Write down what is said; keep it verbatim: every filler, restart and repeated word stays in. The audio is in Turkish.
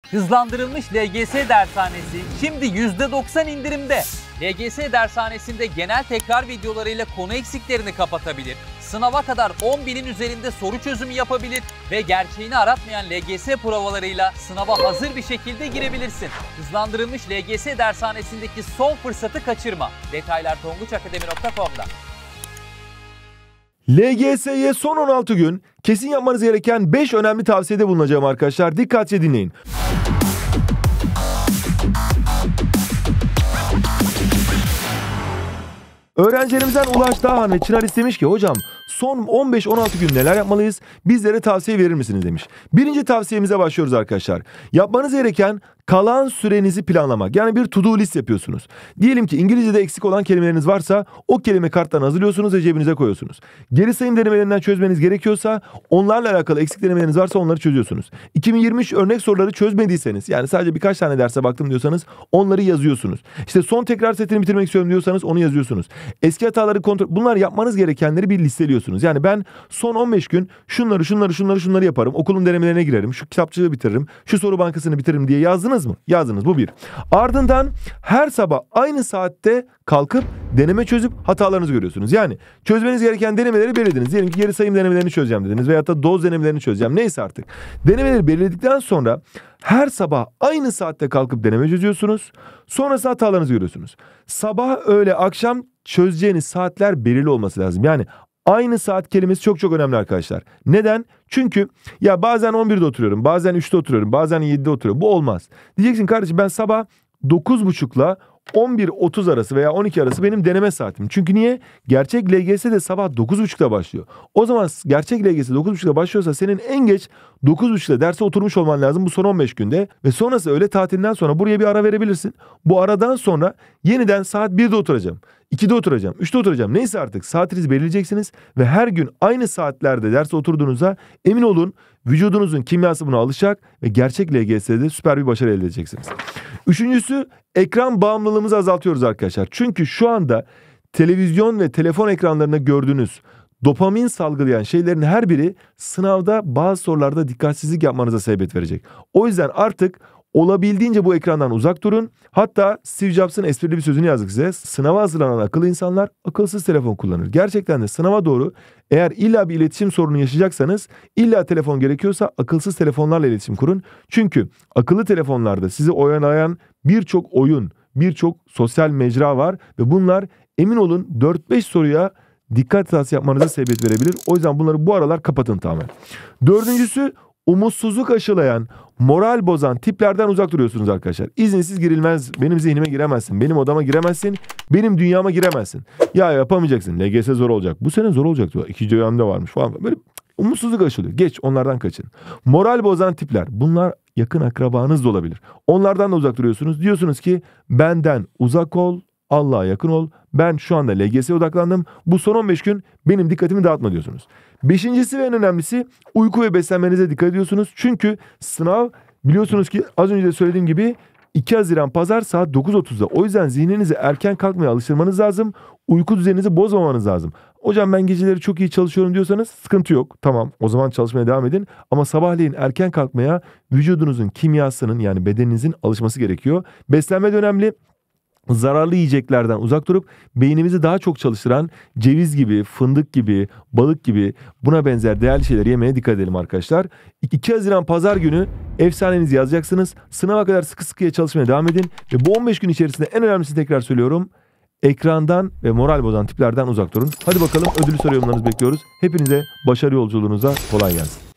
Hızlandırılmış L G S dershanesi şimdi yüzde doksan indirimde. L G S dershanesinde genel tekrar videolarıyla konu eksiklerini kapatabilir, sınava kadar on binin üzerinde soru çözümü yapabilir ve gerçeğini aratmayan L G S provalarıyla sınava hazır bir şekilde girebilirsin. Hızlandırılmış L G S dershanesindeki son fırsatı kaçırma. Detaylar tonguç akademi nokta com'da. L G S'ye son on altı gün kesin yapmanız gereken beş önemli tavsiyede bulunacağım arkadaşlar. Dikkatli dinleyin. Öğrencilerimizden Ulaş Dağhan ve Çınar istemiş ki hocam son on beş on altı gün neler yapmalıyız? Bizlere tavsiye verir misiniz demiş. Birinci tavsiyemize başlıyoruz arkadaşlar. Yapmanız gereken kalan sürenizi planlamak. Yani bir to do list yapıyorsunuz. Diyelim ki İngilizce'de eksik olan kelimeleriniz varsa o kelime karttan hazırlıyorsunuz ve cebinize koyuyorsunuz. Geri sayım denemelerinden çözmeniz gerekiyorsa onlarla alakalı eksik denemeleriniz varsa onları çözüyorsunuz. iki bin yirmi üç örnek soruları çözmediyseniz yani sadece birkaç tane derse baktım diyorsanız onları yazıyorsunuz. İşte son tekrar setini bitirmek istiyorum diyorsanız onu yazıyorsunuz. Eski hataları kontrol... Bunlar yapmanız gerekenleri bir listeliyorsunuz. Yani ben son on beş gün şunları şunları şunları şunları yaparım. Okulun denemelerine girerim. Şu kitapçığı bitiririm. Şu soru bankasını bitiririm diye yazdınız mı? Yazdınız. Bu bir. Ardından her sabah aynı saatte kalkıp deneme çözüp hatalarınızı görüyorsunuz. Yani çözmeniz gereken denemeleri belirlediniz. Diyelim ki geri sayım denemelerini çözeceğim dediniz veyahut da doz denemelerini çözeceğim. Neyse artık. Denemeleri belirledikten sonra her sabah aynı saatte kalkıp deneme çözüyorsunuz. Sonrasında hatalarınızı görüyorsunuz. Sabah, öğle, akşam çözeceğiniz saatler belirli olması lazım. Yani aynı saat kelimesi çok çok önemli arkadaşlar. Neden? Çünkü ya bazen on birde oturuyorum, bazen üçte oturuyorum, bazen yedide oturuyorum. Bu olmaz. Diyeceksin kardeşim ben sabah dokuz buçukla on bir otuz arası veya on iki arası benim deneme saatim. Çünkü niye? Gerçek L G S de sabah dokuz buçukta başlıyor. O zaman gerçek L G S dokuz buçukta başlıyorsa senin en geç dokuz buçukta derse oturmuş olman lazım bu son on beş günde. Ve sonrası öğle tatilinden sonra buraya bir ara verebilirsin. Bu aradan sonra yeniden saat birde oturacağım. ikide oturacağım, üçte oturacağım. Neyse artık saatinizi belirleyeceksiniz ve her gün aynı saatlerde derse oturduğunuzda emin olun vücudunuzun kimyası buna alışacak ve gerçek L G S'de süper bir başarı elde edeceksiniz. Üçüncüsü ekran bağımlılığımızı azaltıyoruz arkadaşlar. Çünkü şu anda televizyon ve telefon ekranlarında gördüğünüz dopamin salgılayan şeylerin her biri sınavda bazı sorularda dikkatsizlik yapmanıza sebebiyet verecek. O yüzden artık olabildiğince bu ekrandan uzak durun. Hatta Steve Jobs'ın esprili bir sözünü yazdık size. Sınava hazırlanan akıllı insanlar akılsız telefon kullanır. Gerçekten de sınava doğru eğer illa bir iletişim sorunu yaşayacaksanız illa telefon gerekiyorsa akılsız telefonlarla iletişim kurun. Çünkü akıllı telefonlarda sizi oyalayan birçok oyun, birçok sosyal mecra var ve bunlar emin olun dört beş soruya dikkat hatası yapmanıza sebebiyet verebilir. O yüzden bunları bu aralar kapatın tamamen. Dördüncüsü umutsuzluk aşılayan, moral bozan tiplerden uzak duruyorsunuz arkadaşlar. İzinsiz girilmez, benim zihnime giremezsin, benim odama giremezsin, benim dünyama giremezsin. Ya yapamayacaksın, L G S zor olacak. Bu sene zor olacak diyor. İkinci dönemde varmış falan. Böyle umutsuzluk aşılıyor. Geç, onlardan kaçın. Moral bozan tipler, bunlar yakın akrabanız da olabilir. Onlardan da uzak duruyorsunuz. Diyorsunuz ki benden uzak ol, Allah'a yakın ol. Ben şu anda L G S'ye odaklandım. Bu son on beş gün benim dikkatimi dağıtma diyorsunuz. Beşincisi ve en önemlisi uyku ve beslenmenize dikkat ediyorsunuz. Çünkü sınav biliyorsunuz ki az önce de söylediğim gibi iki Haziran Pazar saat dokuz otuzda. O yüzden zihninizi erken kalkmaya alıştırmanız lazım. Uyku düzeninizi bozmamanız lazım. Hocam ben geceleri çok iyi çalışıyorum diyorsanız sıkıntı yok. Tamam, o zaman çalışmaya devam edin. Ama sabahleyin erken kalkmaya vücudunuzun kimyasının yani bedeninizin alışması gerekiyor. Beslenme de önemli. Zararlı yiyeceklerden uzak durup beynimizi daha çok çalıştıran ceviz gibi, fındık gibi, balık gibi buna benzer değerli şeyleri yemeye dikkat edelim arkadaşlar. iki Haziran Pazar günü efsanenizi yazacaksınız. Sınava kadar sıkı sıkıya çalışmaya devam edin. Ve bu on beş gün içerisinde en önemlisini tekrar söylüyorum. Ekrandan ve moral bozan tiplerden uzak durun. Hadi bakalım ödülü soru yorumlarınızı bekliyoruz. Hepinize başarı yolculuğunuza kolay gelsin.